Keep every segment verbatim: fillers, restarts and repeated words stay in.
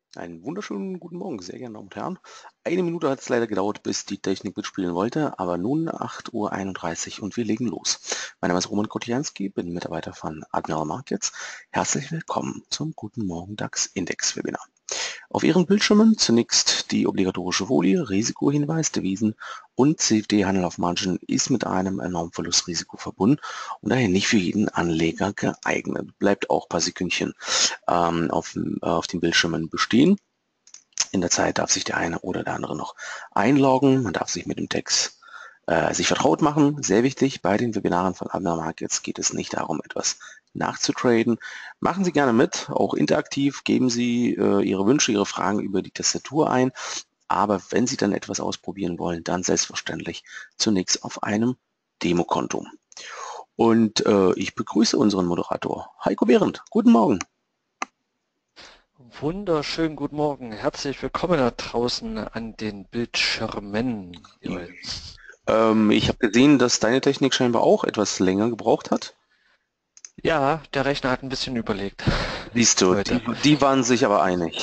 Einen wunderschönen guten Morgen, sehr geehrte Damen und Herren. Eine Minute hat es leider gedauert, bis die Technik mitspielen wollte, aber nun acht Uhr einunddreißig und wir legen los. Mein Name ist Roman Kotianski, bin Mitarbeiter von Admiral Markets. Herzlich willkommen zum Guten Morgen DAX Index Webinar. Auf Ihren Bildschirmen zunächst die obligatorische Folie, Risikohinweis, Devisen und C F D-Handel auf Margin ist mit einem enormen Verlustrisiko verbunden und daher nicht für jeden Anleger geeignet. Bleibt auch ein paar Sekündchen ähm, auf, äh, auf den Bildschirmen bestehen. In der Zeit darf sich der eine oder der andere noch einloggen. Man darf sich mit dem Text äh, sich vertraut machen. Sehr wichtig, bei den Webinaren von Admiral Markets geht es nicht darum, etwas nachzutraden. Machen Sie gerne mit, auch interaktiv. Geben Sie äh, Ihre Wünsche, Ihre Fragen über die Tastatur ein. Aber wenn Sie dann etwas ausprobieren wollen, dann selbstverständlich zunächst auf einem Demokonto. Und äh, ich begrüße unseren Moderator, Heiko Behrendt. Guten Morgen. Wunderschönen guten Morgen. Herzlich willkommen da draußen an den Bildschirmen. Joel. Ähm, ich habe gesehen, dass deine Technik scheinbar auch etwas länger gebraucht hat. Ja, der Rechner hat ein bisschen überlegt Siehst du, die, heute. die waren sich aber einig.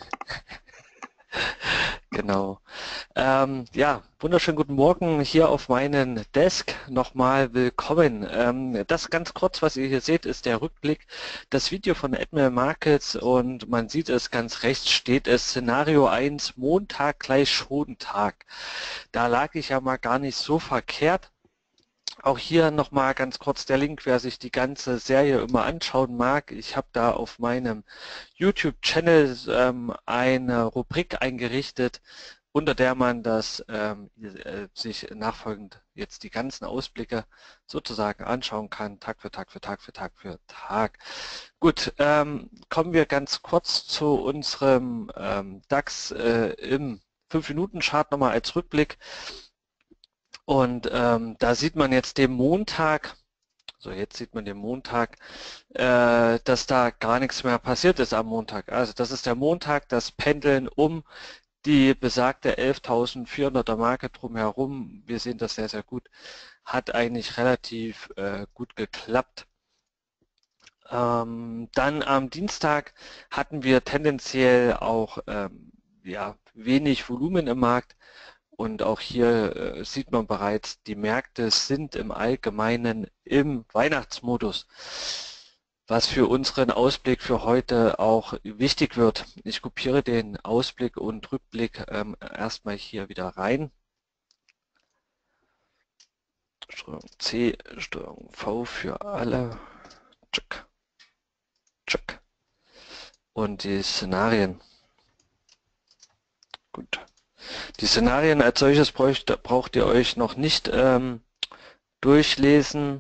Genau. Ähm, ja, wunderschönen guten Morgen hier auf meinen Desk. Nochmal willkommen. Ähm, das ganz kurz, was ihr hier seht, ist der Rückblick. Das Video von Admiral Markets und man sieht es ganz rechts steht es Szenario eins, Montag gleich Schonentag. Da lag ich ja mal gar nicht so verkehrt. Auch hier nochmal ganz kurz der Link, wer sich die ganze Serie immer anschauen mag. Ich habe da auf meinem YouTube-Channel ähm, eine Rubrik eingerichtet, unter der man das ähm, äh, sich nachfolgend jetzt die ganzen Ausblicke sozusagen anschauen kann, Tag für Tag für Tag für Tag für Tag. Gut, ähm, kommen wir ganz kurz zu unserem ähm, DAX äh, im fünf Minuten Chart nochmal als Rückblick. Und ähm, da sieht man jetzt den Montag, so jetzt sieht man den Montag, äh, dass da gar nichts mehr passiert ist am Montag. Also das ist der Montag, das Pendeln um die besagte elftausendvierhunderter Marke drumherum. Wir sehen das sehr, sehr gut. Hat eigentlich relativ äh, gut geklappt. Ähm, dann am Dienstag hatten wir tendenziell auch ähm, ja, wenig Volumen im Markt. Und auch hier äh, sieht man bereits, die Märkte sind im Allgemeinen im Weihnachtsmodus, was für unseren Ausblick für heute auch wichtig wird. Ich kopiere den Ausblick und Rückblick ähm, erstmal hier wieder rein. Steuerung C, Steuerung V für alle. Tschick, tschick. Und die Szenarien. Gut. Die Szenarien als solches braucht, braucht ihr euch noch nicht ähm, durchlesen,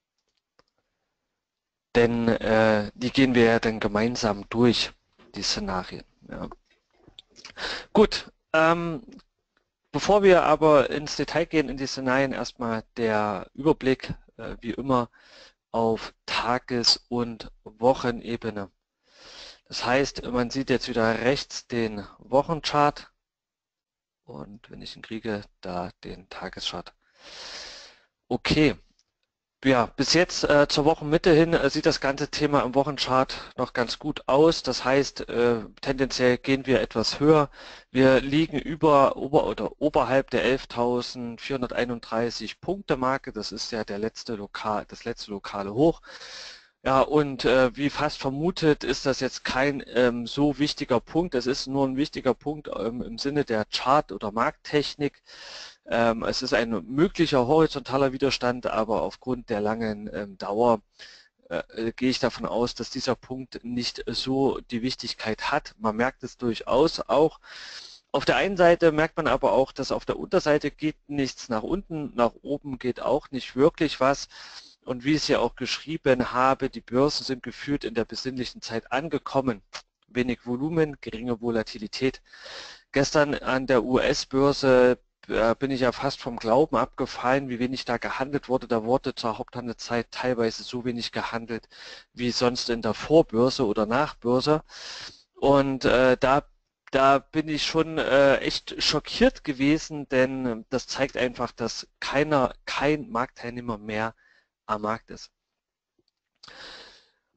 denn äh, die gehen wir ja dann gemeinsam durch, die Szenarien. Ja. Gut, ähm, bevor wir aber ins Detail gehen, in die Szenarien, erstmal der Überblick, äh, wie immer, auf Tages- und Wochenebene. Das heißt, man sieht jetzt wieder rechts den Wochenchart und wenn ich ihn kriege, da den Tageschart. Okay. Ja, bis jetzt äh, zur Wochenmitte hin äh, sieht das ganze Thema im Wochenchart noch ganz gut aus. Das heißt, äh, tendenziell gehen wir etwas höher. Wir liegen über ober oder oberhalb der elftausendvierhunderteinunddreißig Punkte Marke. Das ist ja der letzte lokal, das letzte lokale Hoch. Ja, und äh, wie fast vermutet, ist das jetzt kein ähm, so wichtiger Punkt. Es ist nur ein wichtiger Punkt ähm, im Sinne der Chart- oder Markttechnik. Ähm, es ist ein möglicher horizontaler Widerstand, aber aufgrund der langen ähm, Dauer äh, gehe ich davon aus, dass dieser Punkt nicht so die Wichtigkeit hat. Man merkt es durchaus auch. Auf der einen Seite merkt man aber auch, dass auf der Unterseite geht nichts nach unten, nach oben geht auch nicht wirklich was. Und wie ich es ja auch geschrieben habe, die Börsen sind gefühlt in der besinnlichen Zeit angekommen. Wenig Volumen, geringe Volatilität. Gestern an der U S-Börse äh, bin ich ja fast vom Glauben abgefallen, wie wenig da gehandelt wurde. Da wurde zur Haupthandelszeit teilweise so wenig gehandelt wie sonst in der Vorbörse oder Nachbörse. Und äh, da da bin ich schon äh, echt schockiert gewesen, denn das zeigt einfach, dass keiner, kein Marktteilnehmer mehr am Markt ist.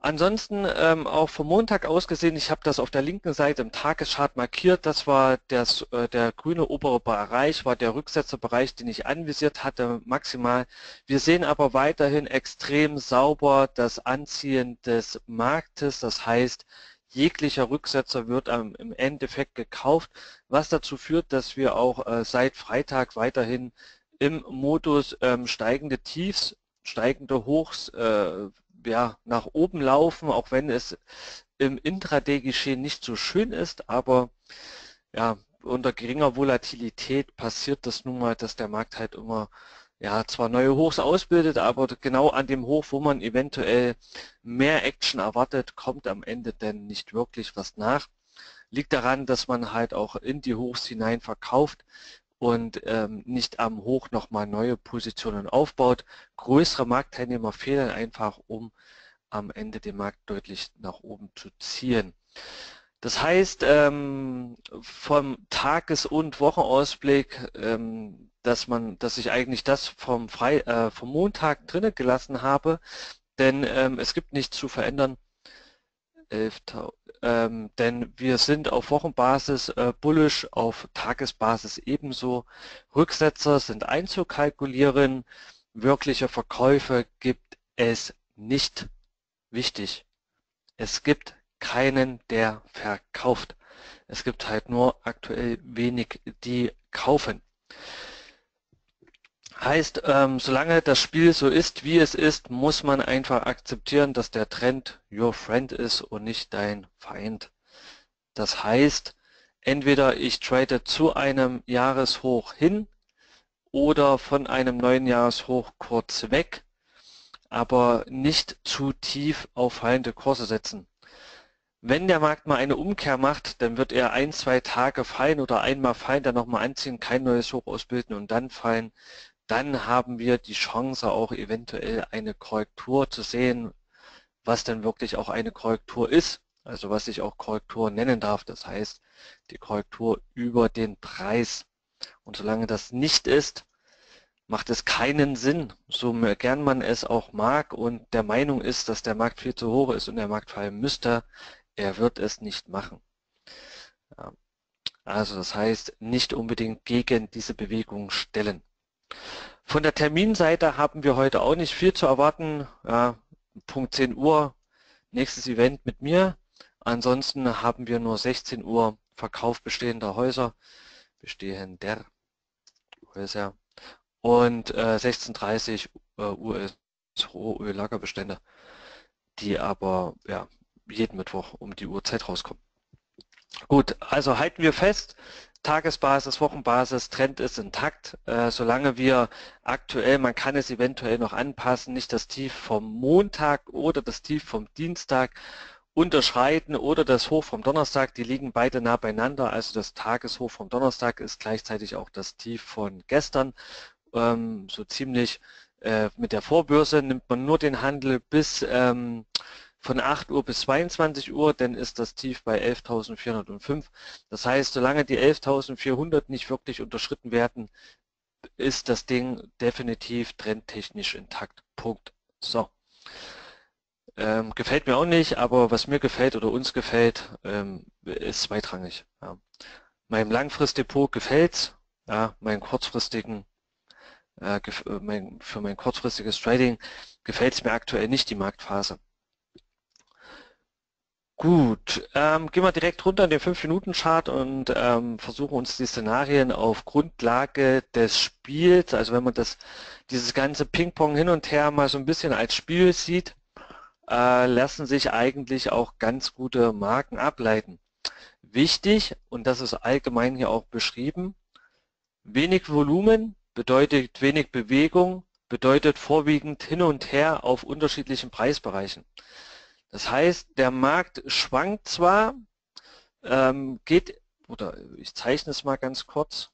Ansonsten ähm, auch vom Montag aus gesehen, ich habe das auf der linken Seite im Tageschart markiert, das war das, äh, der grüne obere Bereich, war der Rücksetzerbereich, den ich anvisiert hatte, maximal. Wir sehen aber weiterhin extrem sauber das Anziehen des Marktes, das heißt, jeglicher Rücksetzer wird ähm, im Endeffekt gekauft, was dazu führt, dass wir auch äh, seit Freitag weiterhin im Modus ähm, steigende Tiefs, steigende Hochs äh, ja, nach oben laufen, auch wenn es im Intraday-Geschehen nicht so schön ist, aber ja, unter geringer Volatilität passiert das nun mal, dass der Markt halt immer ja, zwar neue Hochs ausbildet, aber genau an dem Hoch, wo man eventuell mehr Action erwartet, kommt am Ende denn nicht wirklich was nach. Liegt daran, dass man halt auch in die Hochs hinein verkauft und ähm, nicht am Hoch nochmal neue Positionen aufbaut. Größere Marktteilnehmer fehlen einfach, um am Ende den Markt deutlich nach oben zu ziehen. Das heißt, ähm, vom Tages- und Wochenausblick, ähm, dass man, dass ich eigentlich das vom, Frei, äh, vom Montag drinnen gelassen habe, denn ähm, es gibt nichts zu verändern. elftausend, ähm, denn wir sind auf Wochenbasis äh, bullish, auf Tagesbasis ebenso. Rücksetzer sind einzukalkulieren, wirkliche Verkäufe gibt es nicht. Wichtig, es gibt keinen, der verkauft. Es gibt halt nur aktuell wenig, die kaufen. Heißt, ähm, solange das Spiel so ist, wie es ist, muss man einfach akzeptieren, dass der Trend your friend ist und nicht dein Feind. Das heißt, entweder ich trade zu einem Jahreshoch hin oder von einem neuen Jahreshoch kurz weg, aber nicht zu tief auf fallende Kurse setzen. Wenn der Markt mal eine Umkehr macht, dann wird er ein, zwei Tage fallen oder einmal fallen, dann nochmal anziehen, kein neues Hoch ausbilden und dann fallen. Dann haben wir die Chance auch eventuell eine Korrektur zu sehen, was dann wirklich auch eine Korrektur ist, also was ich auch Korrektur nennen darf, das heißt die Korrektur über den Preis. Und solange das nicht ist, macht es keinen Sinn, so gern man es auch mag und der Meinung ist, dass der Markt viel zu hoch ist und der Markt fallen müsste, er wird es nicht machen. Also das heißt, nicht unbedingt gegen diese Bewegung stellen. Von der Terminseite haben wir heute auch nicht viel zu erwarten. Ja, Punkt zehn Uhr, nächstes Event mit mir. Ansonsten haben wir nur sechzehn Uhr Verkauf bestehender Häuser, bestehender Häuser und äh, sechzehn Uhr dreißig äh, Uhr ist Rohöl-Lagerbestände, die aber ja, jeden Mittwoch um die Uhrzeit rauskommen. Gut, also halten wir fest, Tagesbasis, Wochenbasis, Trend ist intakt, äh, solange wir aktuell, man kann es eventuell noch anpassen, nicht das Tief vom Montag oder das Tief vom Dienstag unterschreiten oder das Hoch vom Donnerstag, die liegen beide nah beieinander, also das Tageshoch vom Donnerstag ist gleichzeitig auch das Tief von gestern, ähm, so ziemlich äh, mit der Vorbörse nimmt man nur den Handel bis ähm, von acht Uhr bis zweiundzwanzig Uhr, dann ist das Tief bei elftausendvierhundertfünf. Das heißt, solange die elftausendvierhundert nicht wirklich unterschritten werden, ist das Ding definitiv trendtechnisch intakt. Punkt. So. Ähm, gefällt mir auch nicht, aber was mir gefällt oder uns gefällt, ähm, ist zweitrangig. Ja. Meinem Langfristdepot gefällt's, ja, meinen kurzfristigen, äh, mein, für mein kurzfristiges Trading gefällt es mir aktuell nicht, die Marktphase. Gut, ähm, gehen wir direkt runter in den fünf Minuten Chart und ähm, versuchen uns die Szenarien auf Grundlage des Spiels, also wenn man das, dieses ganze Ping-Pong hin und her mal so ein bisschen als Spiel sieht, äh, lassen sich eigentlich auch ganz gute Marken ableiten. Wichtig, und das ist allgemein hier auch beschrieben, wenig Volumen bedeutet wenig Bewegung, bedeutet vorwiegend hin und her auf unterschiedlichen Preisbereichen. Das heißt, der Markt schwankt zwar, ähm, geht, oder ich zeichne es mal ganz kurz.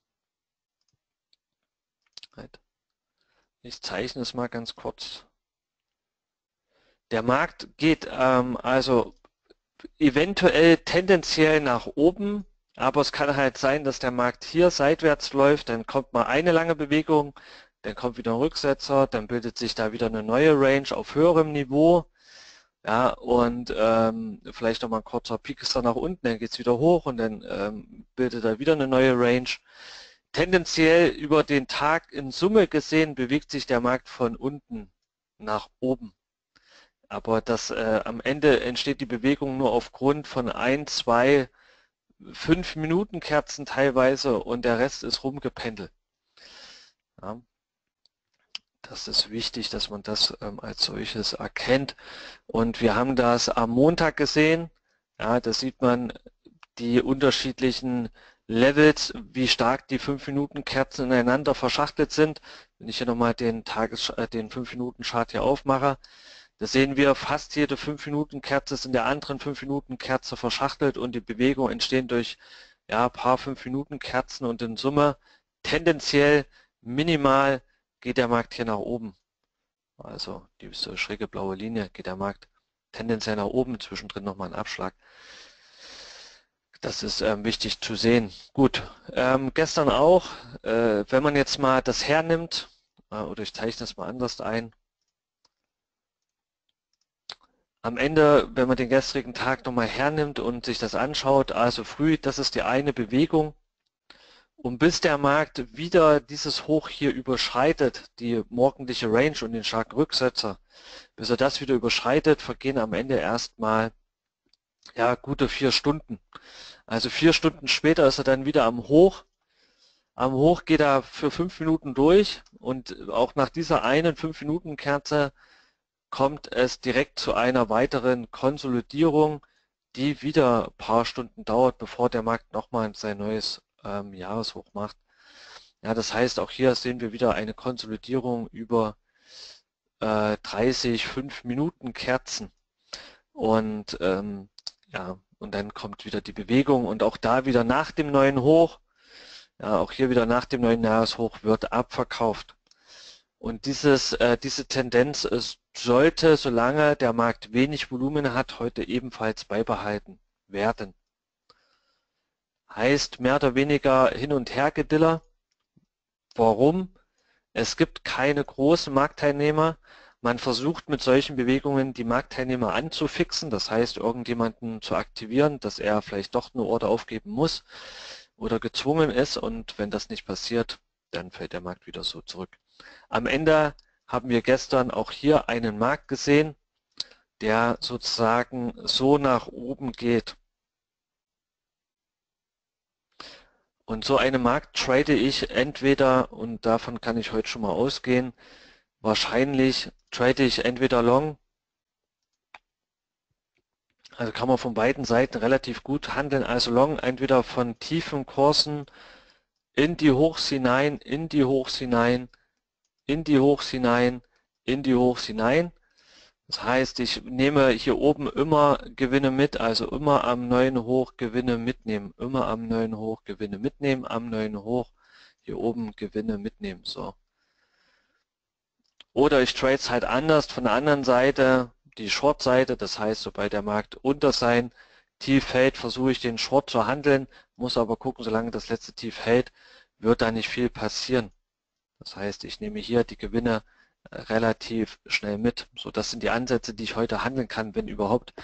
Ich zeichne es mal ganz kurz. Der Markt geht ähm, also eventuell tendenziell nach oben, aber es kann halt sein, dass der Markt hier seitwärts läuft, dann kommt mal eine lange Bewegung, dann kommt wieder ein Rücksetzer, dann bildet sich da wieder eine neue Range auf höherem Niveau. Ja, und ähm, vielleicht nochmal ein kurzer Piekser nach unten, dann geht es wieder hoch und dann ähm, bildet er wieder eine neue Range. Tendenziell über den Tag in Summe gesehen bewegt sich der Markt von unten nach oben. Aber das äh, am Ende entsteht die Bewegung nur aufgrund von ein, zwei, fünf Minuten Kerzen teilweise und der Rest ist rumgependelt. Ja, das ist wichtig, dass man das ähm, als solches erkennt. Und wir haben das am Montag gesehen. Ja, da sieht man die unterschiedlichen Levels, wie stark die fünf Minuten Kerzen ineinander verschachtelt sind. Wenn ich hier nochmal den Tages äh, den fünf Minuten Chart hier aufmache, da sehen wir, fast jede fünf Minuten Kerze ist in der anderen fünf Minuten Kerze verschachtelt und die Bewegungen entstehen durch ja, ein paar fünf Minuten Kerzen und in Summe tendenziell minimal geht der Markt hier nach oben. Also diese schräge blaue Linie geht der Markt tendenziell nach oben, zwischendrin nochmal ein Abschlag. Das ist ähm, wichtig zu sehen. Gut, ähm, gestern auch, äh, wenn man jetzt mal das hernimmt, äh, oder ich zeichne das mal anders ein, am Ende, wenn man den gestrigen Tag nochmal hernimmt und sich das anschaut, also früh, das ist die eine Bewegung, und bis der Markt wieder dieses Hoch hier überschreitet, die morgendliche Range und den starken Rücksetzer, bis er das wieder überschreitet, vergehen am Ende erstmal ja, gute vier Stunden. Also vier Stunden später ist er dann wieder am Hoch. Am Hoch geht er für fünf Minuten durch und auch nach dieser einen fünf Minuten Kerze kommt es direkt zu einer weiteren Konsolidierung, die wieder ein paar Stunden dauert, bevor der Markt nochmal sein neues ähm, Jahreshoch macht. Ja, das heißt, auch hier sehen wir wieder eine Konsolidierung über äh, dreißig, fünf Minuten Kerzen. Und ähm, ja, und dann kommt wieder die Bewegung und auch da wieder nach dem neuen Hoch, ja, auch hier wieder nach dem neuen Jahreshoch wird abverkauft. Und dieses, äh, diese Tendenz äh, sollte, solange der Markt wenig Volumen hat, heute ebenfalls beibehalten werden. Heißt mehr oder weniger hin und her Gediller. Warum? Es gibt keine großen Marktteilnehmer. Man versucht mit solchen Bewegungen die Marktteilnehmer anzufixen, das heißt irgendjemanden zu aktivieren, dass er vielleicht doch eine Order aufgeben muss oder gezwungen ist, und wenn das nicht passiert, dann fällt der Markt wieder so zurück. Am Ende haben wir gestern auch hier einen Markt gesehen, der sozusagen so nach oben geht. Und so einen Markt trade ich entweder, und davon kann ich heute schon mal ausgehen, wahrscheinlich trade ich entweder long, also kann man von beiden Seiten relativ gut handeln, also long entweder von tiefen Kursen in die Hochs hinein, in die Hochs hinein, in die Hochs hinein, in die Hochs hinein. Das heißt, ich nehme hier oben immer Gewinne mit, also immer am neuen Hoch Gewinne mitnehmen, immer am neuen Hoch Gewinne mitnehmen, am neuen Hoch hier oben Gewinne mitnehmen. So. Oder ich trade es halt anders von der anderen Seite, die Short-Seite, das heißt, sobald der Markt unter sein Tief hält, versuche ich den Short zu handeln, muss aber gucken, solange das letzte Tief hält, wird da nicht viel passieren. Das heißt, ich nehme hier die Gewinne relativ schnell mit. So, das sind die Ansätze, die ich heute handeln kann, wenn überhaupt.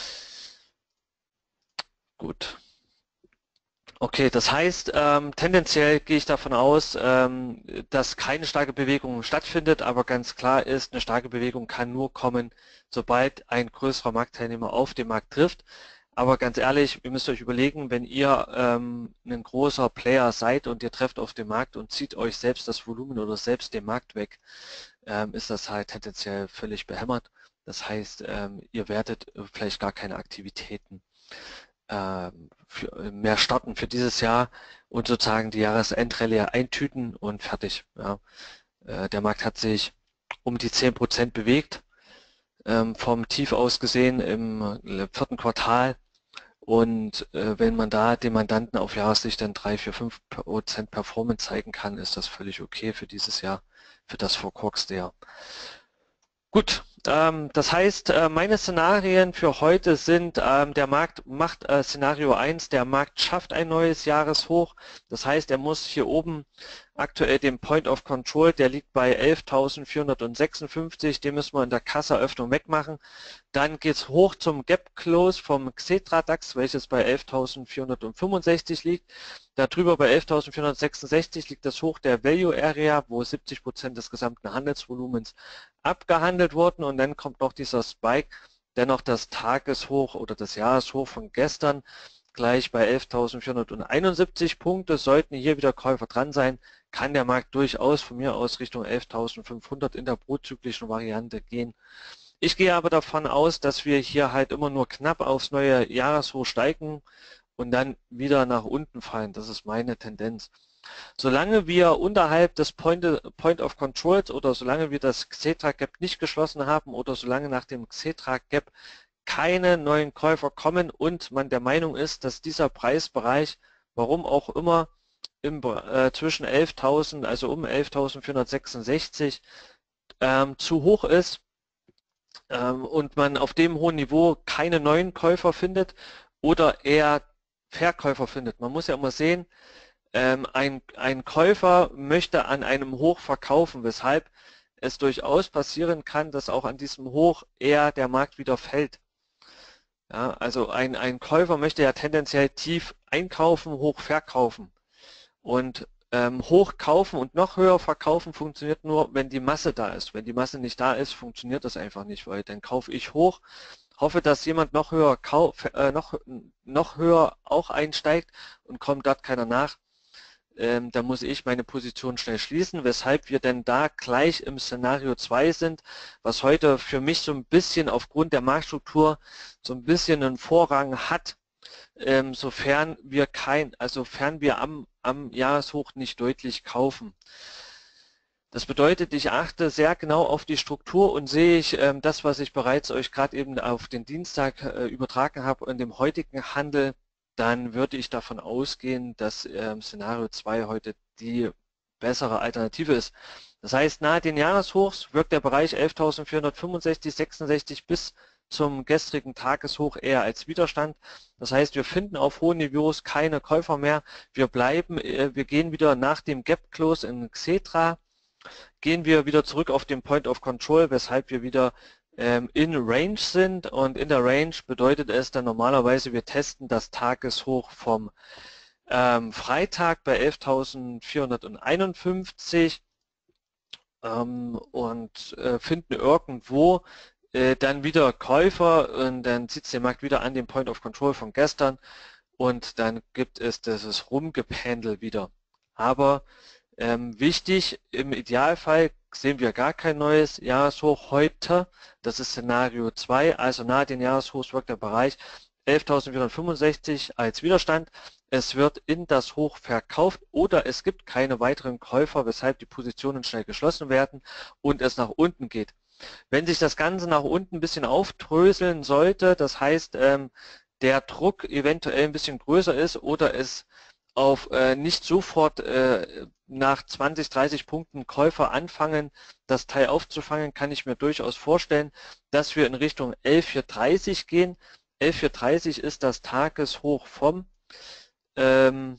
Gut. Okay, das heißt, ähm, tendenziell gehe ich davon aus, ähm, dass keine starke Bewegung stattfindet, aber ganz klar ist, eine starke Bewegung kann nur kommen, sobald ein größerer Marktteilnehmer auf den Markt trifft. Aber ganz ehrlich, ihr müsst euch überlegen, wenn ihr ähm, ein großer Player seid und ihr trefft auf den Markt und zieht euch selbst das Volumen oder selbst den Markt weg, ähm, ist das halt tendenziell völlig behämmert. Das heißt, ähm, ihr werdet vielleicht gar keine Aktivitäten ähm, für, mehr starten für dieses Jahr und sozusagen die Jahresendrallye eintüten und fertig. Ja. Äh, der Markt hat sich um die zehn Prozent bewegt, ähm, vom Tief aus gesehen im äh, vierten Quartal. Und äh, wenn man da dem Mandanten auf Jahressicht dann drei, vier, fünf Prozent Performance zeigen kann, ist das völlig okay für dieses Jahr, für das verkorkste Jahr. Gut, Ähm, das heißt, äh, meine Szenarien für heute sind, ähm, der Markt macht äh, Szenario eins, der Markt schafft ein neues Jahreshoch. Das heißt, er muss hier oben aktuell den Point of Control, der liegt bei elftausendvierhundertsechsundfünfzig, den müssen wir in der Kassaöffnung wegmachen. Dann geht es hoch zum Gap Close vom Xetra DAX, welches bei elftausendvierhundertfünfundsechzig liegt. Darüber bei elftausendvierhundertsechsundsechzig liegt das Hoch der Value Area, wo siebzig Prozent des gesamten Handelsvolumens abgehandelt wurden. Und dann kommt noch dieser Spike, dennoch das Tageshoch oder das Jahreshoch von gestern, gleich bei elftausendvierhunderteinundsiebzig Punkte. Sollten hier wieder Käufer dran sein, kann der Markt durchaus von mir aus Richtung elftausendfünfhundert in der prozyklischen Variante gehen. Ich gehe aber davon aus, dass wir hier halt immer nur knapp aufs neue Jahreshoch steigen und dann wieder nach unten fallen. Das ist meine Tendenz. Solange wir unterhalb des Point, Point of Controls oder solange wir das Xetra Gap nicht geschlossen haben oder solange nach dem Xetra Gap keine neuen Käufer kommen und man der Meinung ist, dass dieser Preisbereich, warum auch immer, im, äh, zwischen elftausend, also um elftausendvierhundertsechsundsechzig ähm, zu hoch ist ähm, und man auf dem hohen Niveau keine neuen Käufer findet oder eher Verkäufer findet. Man muss ja immer sehen, ähm, ein, ein Käufer möchte an einem Hoch verkaufen, weshalb es durchaus passieren kann, dass auch an diesem Hoch eher der Markt wieder fällt. Ja, also ein, ein Käufer möchte ja tendenziell tief einkaufen, hoch verkaufen. Und ähm, hoch kaufen und noch höher verkaufen funktioniert nur, wenn die Masse da ist. Wenn die Masse nicht da ist, funktioniert das einfach nicht, weil dann kaufe ich hoch, hoffe, dass jemand noch höher, kauf, äh, noch, noch höher auch einsteigt und kommt dort keiner nach. Ähm, da muss ich meine Position schnell schließen, weshalb wir denn da gleich im Szenario zwei sind, was heute für mich so ein bisschen aufgrund der Marktstruktur so ein bisschen einen Vorrang hat, ähm, sofern wir kein, also sofern wir am, am Jahreshoch nicht deutlich kaufen. Das bedeutet, ich achte sehr genau auf die Struktur und sehe ich ähm, das, was ich bereits euch gerade eben auf den Dienstag äh, übertragen habe in dem heutigen Handel, dann würde ich davon ausgehen, dass ähm, Szenario zwei heute die bessere Alternative ist. Das heißt, nahe den Jahreshochs wirkt der Bereich elftausendvierhundertfünfundsechzig, sechsundsechzig bis zum gestrigen Tageshoch eher als Widerstand. Das heißt, wir finden auf hohen Niveaus keine Käufer mehr. Wir bleiben, äh, wir gehen wieder nach dem Gap Close in Xetra, gehen wir wieder zurück auf den Point of Control, weshalb wir wieder ähm, in Range sind, und in der Range bedeutet es dann normalerweise, wir testen das Tageshoch vom ähm, Freitag bei elftausendvierhunderteinundfünfzig ähm, und äh, finden irgendwo äh, dann wieder Käufer und dann sitzt der Markt wieder an dem Point of Control von gestern und dann gibt es dieses Rumgependel wieder. Aber Ähm, wichtig, im Idealfall sehen wir gar kein neues Jahreshoch heute. Das ist Szenario zwei, also nahe den Jahreshochs wirkt der Bereich elftausendvierhundertfünfundsechzig als Widerstand. Es wird in das Hoch verkauft oder es gibt keine weiteren Käufer, weshalb die Positionen schnell geschlossen werden und es nach unten geht. Wenn sich das Ganze nach unten ein bisschen aufdröseln sollte, das heißt, ähm, der Druck eventuell ein bisschen größer ist oder es auf äh, nicht sofort äh, nach zwanzig, dreißig Punkten Käufer anfangen, das Teil aufzufangen, kann ich mir durchaus vorstellen, dass wir in Richtung elftausendvierhundertdreißig gehen. elftausendvierhundertdreißig ist das Tageshoch vom, ähm,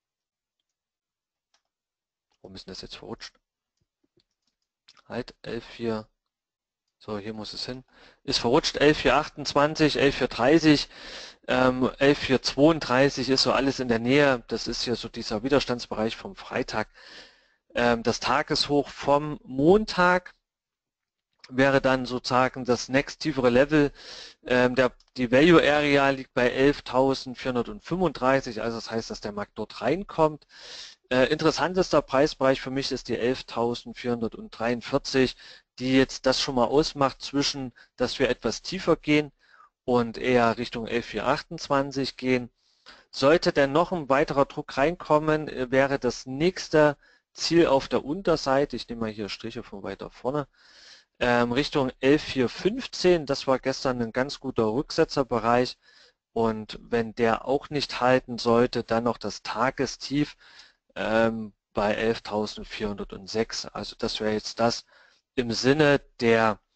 warum ist denn das jetzt verrutscht? Halt, elftausendvierhundert, so hier muss es hin, ist verrutscht, elftausendvierhundertachtundzwanzig, elftausendvierhundertdreißig, ähm, elftausendvierhundertzweiunddreißig ist so alles in der Nähe, das ist hier so dieser Widerstandsbereich vom Freitag. Ähm, das Tageshoch vom Montag wäre dann sozusagen das nächst tiefere Level. Ähm, der, die Value Area liegt bei elftausendvierhundertfünfunddreißig, also das heißt, dass der Markt dort reinkommt. Äh, interessantester Preisbereich für mich ist die elftausendvierhundertdreiundvierzig, die jetzt das schon mal ausmacht zwischen, dass wir etwas tiefer gehen und eher Richtung elftausendvierhundertachtundzwanzig gehen. Sollte denn noch ein weiterer Druck reinkommen, wäre das nächste Ziel auf der Unterseite, ich nehme mal hier Striche von weiter vorne, ähm, Richtung elftausendvierhundertfünfzehn, das war gestern ein ganz guter Rücksetzerbereich, und wenn der auch nicht halten sollte, dann noch das Tagestief ähm, bei elftausendvierhundertsechs. Also das wäre jetzt das im Sinne der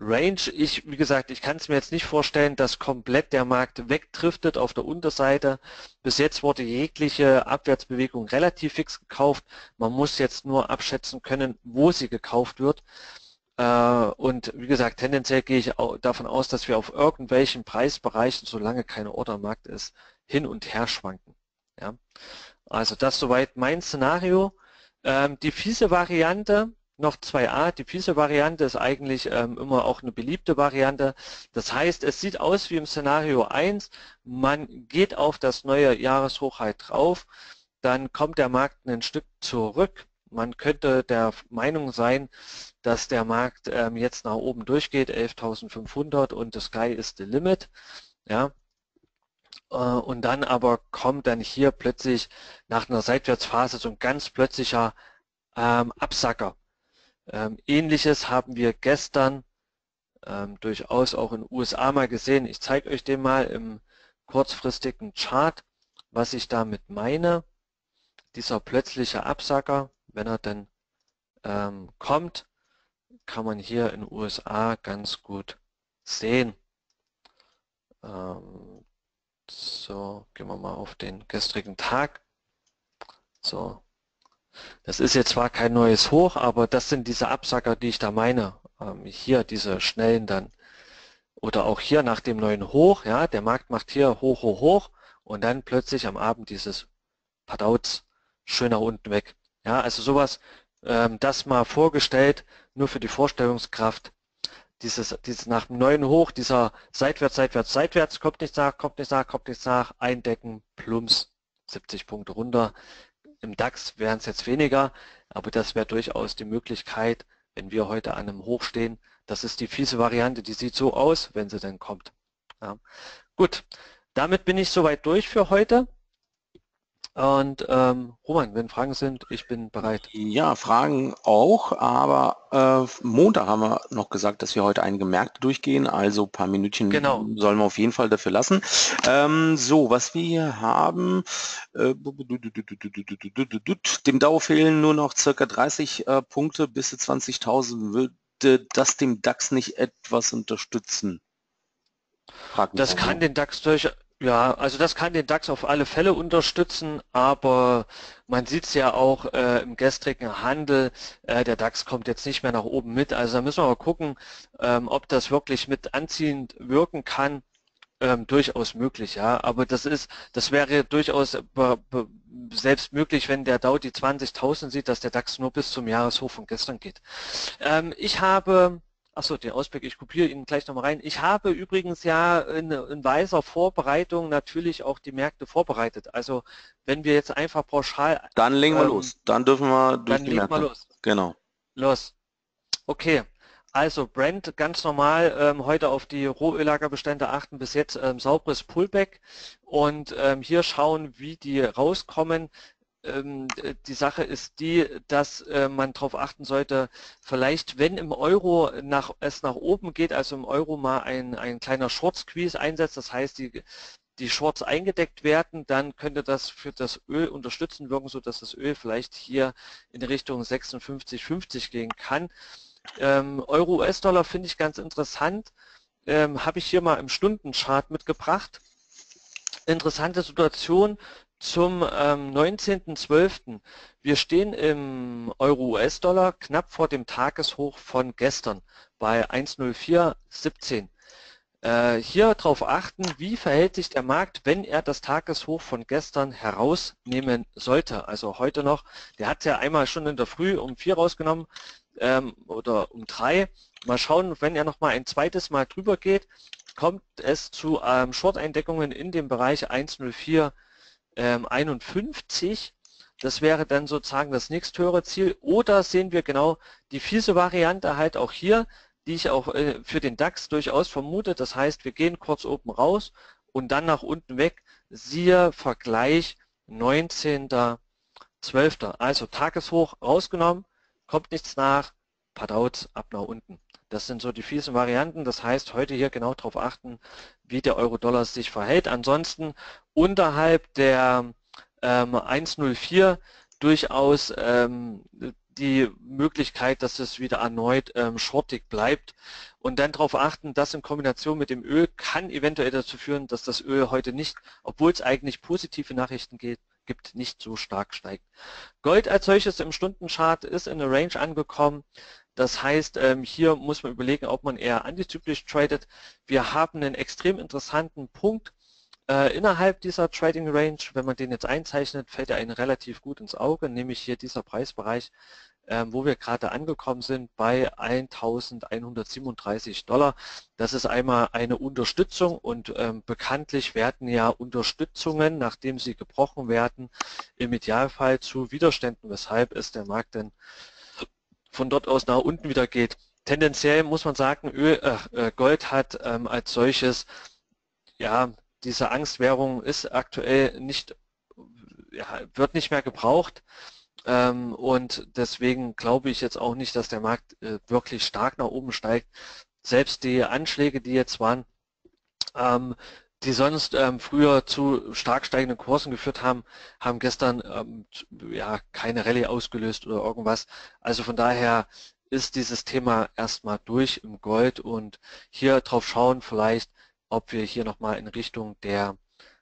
Range. Ich, wie gesagt, ich kann es mir jetzt nicht vorstellen, dass komplett der Markt wegdriftet auf der Unterseite. Bis jetzt wurde jegliche Abwärtsbewegung relativ fix gekauft. Man muss jetzt nur abschätzen können, wo sie gekauft wird. Und wie gesagt, tendenziell gehe ich davon aus, dass wir auf irgendwelchen Preisbereichen, solange kein Ordermarkt ist, hin und her schwanken. Ja? Also das soweit mein Szenario. Ähm, die fiese Variante, noch zwei a, die fiese Variante ist eigentlich ähm, immer auch eine beliebte Variante. Das heißt, es sieht aus wie im Szenario eins, man geht auf das neue Jahreshoch halt drauf, dann kommt der Markt ein Stück zurück. Man könnte der Meinung sein, dass der Markt ähm, jetzt nach oben durchgeht, elftausendfünfhundert und the sky is the limit. Ja. Äh, und dann aber kommt dann hier plötzlich nach einer Seitwärtsphase so ein ganz plötzlicher ähm, Absacker. Ähm, Ähnliches haben wir gestern ähm, durchaus auch in den U S A mal gesehen. Ich zeige euch den mal im kurzfristigen Chart, was ich damit meine. Dieser plötzliche Absacker, wenn er dann ähm, kommt, kann man hier in den U S A ganz gut sehen. Ähm, so, gehen wir mal auf den gestrigen Tag. So, das ist jetzt zwar kein neues Hoch, aber das sind diese Absacker, die ich da meine. Ähm, hier diese schnellen dann. Oder auch hier nach dem neuen Hoch, ja, der Markt macht hier hoch, hoch, hoch und dann plötzlich am Abend dieses Padouts schön nach unten weg. Ja, also sowas, ähm, das mal vorgestellt, nur für die Vorstellungskraft. Dieses, dieses nach dem neuen Hoch, dieser seitwärts, seitwärts, seitwärts, kommt nichts nach, kommt nichts nach, kommt nichts nach, eindecken, plumps, siebzig Punkte runter. Im DAX wären es jetzt weniger, aber das wäre durchaus die Möglichkeit, wenn wir heute an einem Hoch stehen. Das ist die fiese Variante, die sieht so aus, wenn sie denn kommt. Ja. Gut, damit bin ich soweit durch für heute. Und ähm, Roman, wenn Fragen sind, ich bin bereit. Ja, Fragen auch, aber äh, Montag haben wir noch gesagt, dass wir heute einige Märkte durchgehen, also ein paar Minütchen Genau. sollen wir auf jeden Fall dafür lassen. Ähm, so, was wir hier haben, äh, dem Dow fehlen nur noch circa dreißig äh, Punkte bis zu zwanzigtausend. Würde das dem DAX nicht etwas unterstützen? Das kann den DAX durch, ja, also das kann den DAX auf alle Fälle unterstützen, aber man sieht es ja auch äh, im gestrigen Handel, äh, der DAX kommt jetzt nicht mehr nach oben mit, also da müssen wir mal gucken, ähm, ob das wirklich mit anziehend wirken kann. Ähm, durchaus möglich, ja, aber das ist, das wäre durchaus be, be, selbst möglich, wenn der Dow die zwanzigtausend sieht, dass der DAX nur bis zum Jahreshoch von gestern geht. Ähm, ich habe Achso, den Ausblick, ich kopiere ihn gleich nochmal rein. Ich habe übrigens ja in, in weiser Vorbereitung natürlich auch die Märkte vorbereitet. Also wenn wir jetzt einfach pauschal... Dann legen wir ähm, los. Dann dürfen wir durch dann die legen Märkte. wir los. Genau. Los. Okay. Also Brent ganz normal ähm, heute auf die Rohöllagerbestände achten, bis jetzt ähm, sauberes Pullback und ähm, hier schauen, wie die rauskommen. Die Sache ist die, dass äh, man darauf achten sollte, vielleicht wenn im Euro nach, es nach oben geht, also im Euro mal ein, ein kleiner Short Squeeze einsetzt, das heißt die, die Shorts eingedeckt werden, dann könnte das für das Öl unterstützend wirken, sodass das Öl vielleicht hier in Richtung sechsundfünfzig fünfzig gehen kann. Ähm, Euro-U S-Dollar finde ich ganz interessant, ähm, habe ich hier mal im Stundenchart mitgebracht. Interessante Situation zum ähm, neunzehnten zwölften Wir stehen im Euro-U S-Dollar knapp vor dem Tageshoch von gestern bei eins Komma null vier siebzehn. Äh, hier darauf achten, wie verhält sich der Markt, wenn er das Tageshoch von gestern herausnehmen sollte. Also heute noch, der hat es ja einmal schon in der Früh um vier rausgenommen ähm, oder um drei. Mal schauen, wenn er noch mal ein zweites Mal drüber geht, kommt es zu ähm, Short-Eindeckungen in dem Bereich eins Komma null vier einundfünfzig. Das wäre dann sozusagen das nächsthöhere Ziel. Oder sehen wir genau die fiese Variante halt auch hier, die ich auch äh, für den DAX durchaus vermute. Das heißt, wir gehen kurz oben raus und dann nach unten weg. Siehe Vergleich neunzehnten zwölften Also Tageshoch rausgenommen, kommt nichts nach, Padouts ab nach unten. Das sind so die fiesen Varianten. Das heißt, heute hier genau darauf achten, wie der Euro-Dollar sich verhält. Ansonsten unterhalb der ähm, eins Komma null vier durchaus ähm, die Möglichkeit, dass es wieder erneut ähm, shortig bleibt. und dann darauf achten, das in Kombination mit dem Öl kann eventuell dazu führen, dass das Öl heute nicht, obwohl es eigentlich positive Nachrichten geht, gibt, nicht so stark steigt. Gold als solches im Stundenchart ist in der Range angekommen. Das heißt, hier muss man überlegen, ob man eher antizyklisch tradet. Wir haben einen extrem interessanten Punkt äh, innerhalb dieser Trading Range. Wenn man den jetzt einzeichnet, fällt er einen relativ gut ins Auge, nämlich hier dieser Preisbereich, äh, wo wir gerade angekommen sind bei eintausendeinhundertsiebenunddreißig Dollar. Das ist einmal eine Unterstützung und ähm, bekanntlich werden ja Unterstützungen, nachdem sie gebrochen werden, im Idealfall zu Widerständen, weshalb es der Markt dann von dort aus nach unten wieder geht. Tendenziell muss man sagen, Öl, äh, Gold hat ähm, als solches, ja, diese Angstwährung ist aktuell nicht, ja, wird nicht mehr gebraucht ähm, und deswegen glaube ich jetzt auch nicht, dass der Markt äh, wirklich stark nach oben steigt. Selbst die Anschläge, die jetzt waren, ähm, die sonst ähm, früher zu stark steigenden Kursen geführt haben, haben gestern ähm, ja keine Rallye ausgelöst oder irgendwas. Also von daher ist dieses Thema erstmal durch im Gold und hier drauf schauen vielleicht, ob wir hier nochmal in Richtung der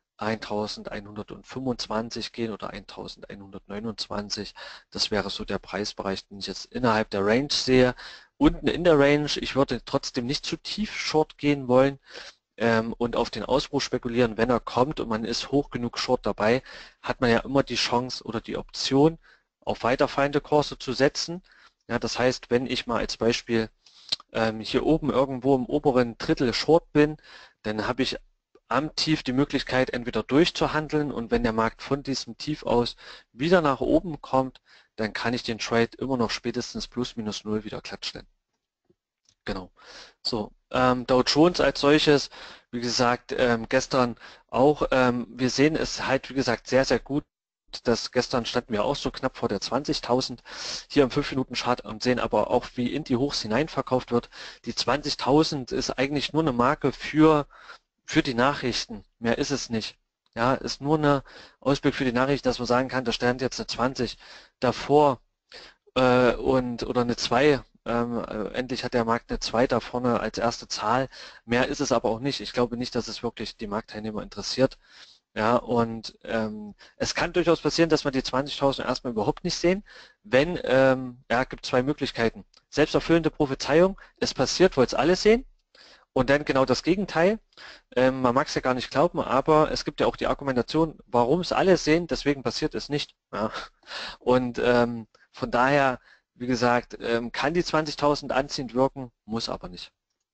eintausendeinhundertfünfundzwanzig gehen oder eintausendeinhundertneunundzwanzig. Das wäre so der Preisbereich, den ich jetzt innerhalb der Range sehe. Unten in der Range, ich würde trotzdem nicht zu tief short gehen wollen ähm, und auf den Ausbruch spekulieren. Wenn er kommt und man ist hoch genug short dabei, hat man ja immer die Chance oder die Option, auf weiterfallende Kurse zu setzen. Ja, das heißt, wenn ich mal als Beispiel ähm, hier oben irgendwo im oberen Drittel short bin, dann habe ich am Tief die Möglichkeit, entweder durchzuhandeln und wenn der Markt von diesem Tief aus wieder nach oben kommt, dann kann ich den Trade immer noch spätestens plus minus null wieder klatschen. Genau. So, ähm, Dow Jones als solches, wie gesagt, ähm, gestern auch, ähm, wir sehen es halt, wie gesagt, sehr, sehr gut. Das gestern standen wir auch so knapp vor der zwanzigtausend hier im fünf Minuten Chart und sehen aber auch, wie in die Hochs hinein verkauft wird. Die zwanzigtausend ist eigentlich nur eine Marke für für die Nachrichten, mehr ist es nicht. Ja, ist nur eine Ausblick für die Nachricht, dass man sagen kann, da stand jetzt eine zwanzig davor äh, und oder eine zwei. Ähm, äh, endlich hat der Markt eine zwei da vorne als erste Zahl. Mehr ist es aber auch nicht. Ich glaube nicht, dass es wirklich die Marktteilnehmer interessiert. Ja, und ähm, es kann durchaus passieren, dass wir die zwanzigtausend erstmal überhaupt nicht sehen. Wenn, ähm, ja, gibt zwei Möglichkeiten. Selbsterfüllende Prophezeiung, es passiert, wollt es alle sehen. Und dann genau das Gegenteil. Ähm, man mag es ja gar nicht glauben, aber es gibt ja auch die Argumentation, warum es alle sehen, deswegen passiert es nicht. Ja. Und ähm, von daher, wie gesagt, ähm, kann die zwanzigtausend anziehend wirken, muss aber nicht.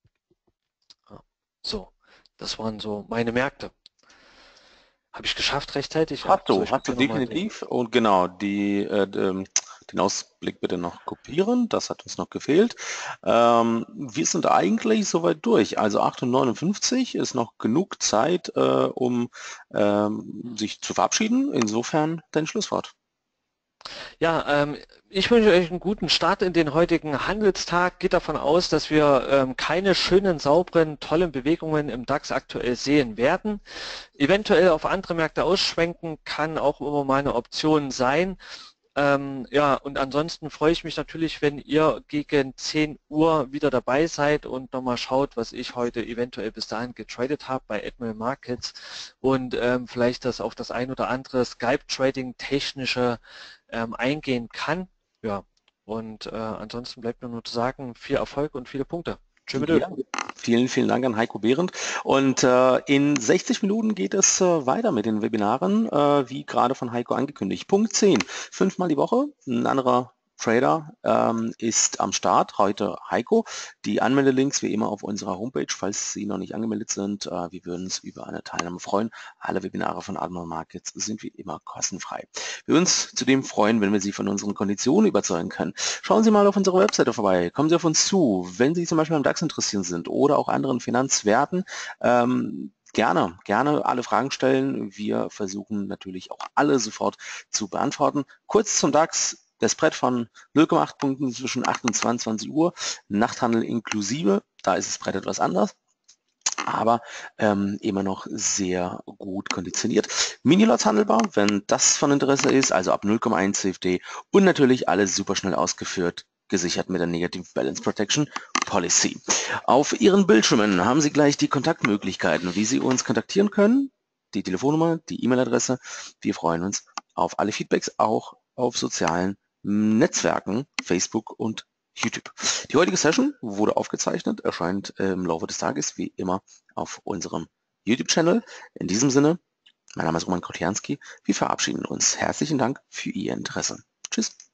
Ja. So, das waren so meine Märkte. Habe ich geschafft rechtzeitig? Hast So, du, ich hast du kopiere nochmal. definitiv. Und genau, die, äh, den Ausblick bitte noch kopieren, das hat uns noch gefehlt. Ähm, wir sind eigentlich soweit durch. Also acht Uhr neunundfünfzig ist noch genug Zeit, äh, um ähm, sich zu verabschieden. Insofern dein Schlusswort. Ja, ähm, ich wünsche euch einen guten Start in den heutigen Handelstag. Geht davon aus, dass wir ähm, keine schönen, sauberen, tollen Bewegungen im DAX aktuell sehen werden. Eventuell auf andere Märkte ausschwenken kann auch immer mal eine Option sein. Ähm, ja, und ansonsten freue ich mich natürlich, wenn ihr gegen zehn Uhr wieder dabei seid und nochmal schaut, was ich heute eventuell bis dahin getradet habe bei Admiral Markets und ähm, vielleicht das auf das ein oder andere Skype-Trading technische ähm, eingehen kann. Ja, und äh, ansonsten bleibt mir nur zu sagen, viel Erfolg und viele Punkte. Tschüss. Ja, vielen, vielen Dank an Heiko Behrendt. Und äh, in sechzig Minuten geht es äh, weiter mit den Webinaren, äh, wie gerade von Heiko angekündigt. Punkt zehn, fünfmal die Woche, ein anderer Trader ähm, ist am Start, heute Heiko. Die Anmeldelinks wie immer auf unserer Homepage, falls Sie noch nicht angemeldet sind. Äh, wir würden uns über eine Teilnahme freuen. Alle Webinare von Admiral Markets sind wie immer kostenfrei. Wir würden uns zudem freuen, wenn wir Sie von unseren Konditionen überzeugen können. Schauen Sie mal auf unserer Webseite vorbei, kommen Sie auf uns zu. Wenn Sie zum Beispiel am DAX interessiert sind oder auch anderen Finanzwerten, ähm, Gerne, gerne alle Fragen stellen. Wir versuchen natürlich auch alle sofort zu beantworten. Kurz zum DAX. Der Spread von null Komma acht Punkten zwischen acht und zweiundzwanzig Uhr, Nachthandel inklusive, da ist das Spread etwas anders, aber ähm, immer noch sehr gut konditioniert. Minilots handelbar, wenn das von Interesse ist, also ab null Komma eins C F D und natürlich alles super schnell ausgeführt, gesichert mit der Negative Balance Protection Policy. Auf Ihren Bildschirmen haben Sie gleich die Kontaktmöglichkeiten, wie Sie uns kontaktieren können, die Telefonnummer, die E-Mail-Adresse. Wir freuen uns auf alle Feedbacks, auch auf sozialen Netzwerken, Facebook und YouTube. Die heutige Session wurde aufgezeichnet, erscheint im Laufe des Tages wie immer auf unserem YouTube-Channel. In diesem Sinne, mein Name ist Roman Kotianski. Wir verabschieden uns. Herzlichen Dank für Ihr Interesse. Tschüss.